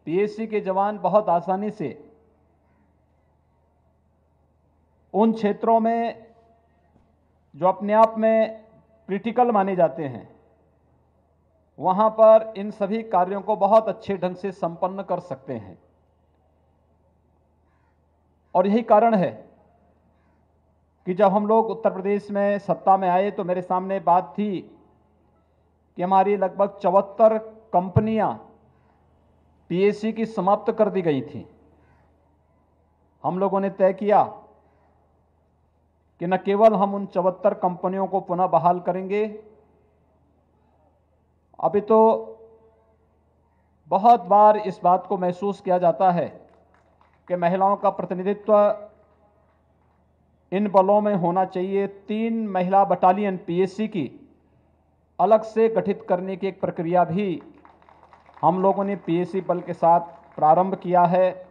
PAC के जवान बहुत आसानी से उन क्षेत्रों में जो अपने आप में क्रिटिकल माने जाते हैं, वहां पर इन सभी कार्यों को बहुत अच्छे ढंग से संपन्न कर सकते हैं। और यही कारण है कि जब हम लोग उत्तर प्रदेश में सत्ता में आए तो मेरे सामने बात थी कि हमारी लगभग 74 कंपनियां पीएसी की समाप्त कर दी गई थी। हम लोगों ने तय किया कि न केवल हम उन 74 कंपनियों को पुनः बहाल करेंगे, अभी तो बहुत बार इस बात को महसूस किया जाता है कि महिलाओं का प्रतिनिधित्व इन बलों में होना चाहिए। 3 महिला बटालियन पीएसी की अलग से गठित करने की एक प्रक्रिया भी हम लोगों ने पीएसी बल के साथ प्रारंभ किया है।